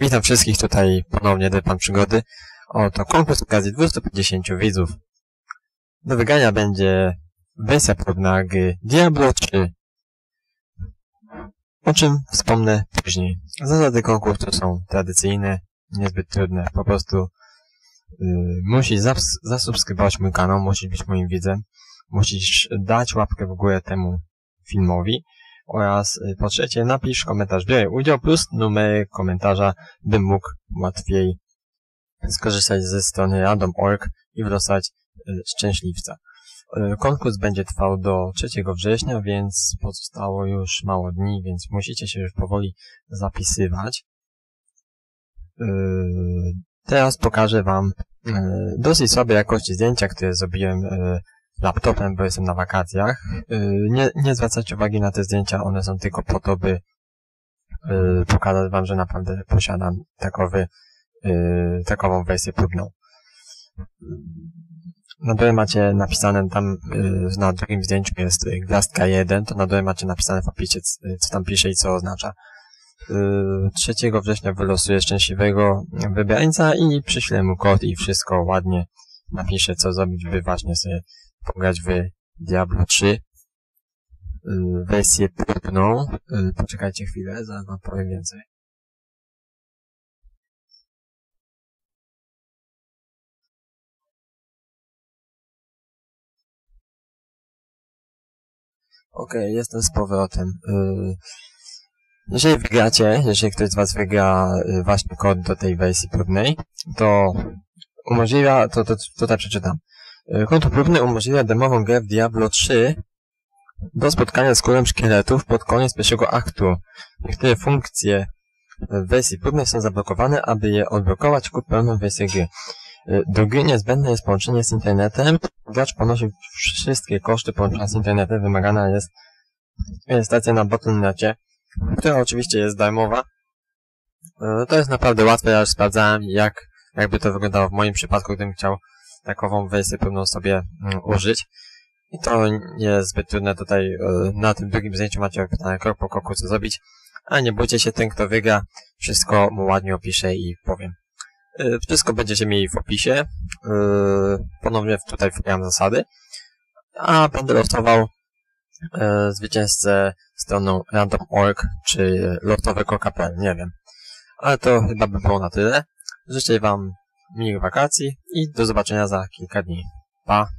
Witam wszystkich tutaj ponownie, Pan Przygody. Oto konkurs okazji 250 widzów. Do wygrania będzie wersja próbna gry Diablo 3. O czym wspomnę później. Zasady konkursu są tradycyjne, niezbyt trudne. Po prostu musisz zasubskrybować mój kanał, musisz być moim widzem, musisz dać łapkę w górę temu filmowi oraz po trzecie napisz komentarz biorę udział plus numer komentarza, bym mógł łatwiej skorzystać ze strony random.org i wylosować szczęśliwca. Konkurs będzie trwał do 3 września, więc pozostało już mało dni, więc musicie się już powoli zapisywać. Teraz pokażę Wam dosyć słabej jakości zdjęcia, które zrobiłem laptopem, bo jestem na wakacjach. Nie zwracajcie uwagi na te zdjęcia, one są tylko po to, by pokazać Wam, że naprawdę posiadam takową wersję próbną. Na dole macie napisane tam, na drugim zdjęciu jest gwiazdka 1, to na dole macie napisane w opisie, co tam pisze i co oznacza. 3 września wylosuję szczęśliwego wybrańca i przyślę mu kod i wszystko ładnie napiszę, co zrobić, by właśnie sobie pograć w Diablo 3 wersję próbną. Poczekajcie chwilę, zaraz Wam powiem więcej. Okej, jestem z powrotem. Jeżeli wygracie, jeżeli ktoś z Was wygra właśnie kod do tej wersji próbnej, to umożliwia, to tutaj przeczytam. Konto próbne umożliwia demową grę w Diablo 3 do spotkania z królem szkieletów pod koniec pierwszego aktu. Niektóre funkcje w wersji próbnej są zablokowane, aby je odblokować kup pełną wersję gry. Do gry niezbędne jest połączenie z internetem. Gracz ponosi wszystkie koszty połączenia z internetem. Wymagana jest rejestracja na Battle.necie, która oczywiście jest darmowa. To jest naprawdę łatwe, ja już sprawdzałem, jakby to wyglądało w moim przypadku, gdybym chciał takową wersję próbną sobie użyć. I to nie jest zbyt trudne. Tutaj na tym drugim zdjęciu macie opisane krok po kroku, co zrobić. A nie bójcie się, ten kto wygra, wszystko mu ładnie opiszę i powiem. Wszystko będziecie mieli w opisie. Ponownie tutaj wkładam zasady. A będę losował zwycięzcę stroną random.org czy lotowe.pl, nie wiem. Ale to chyba by było na tyle. Życzę Wam miłych wakacji i do zobaczenia za kilka dni. Pa!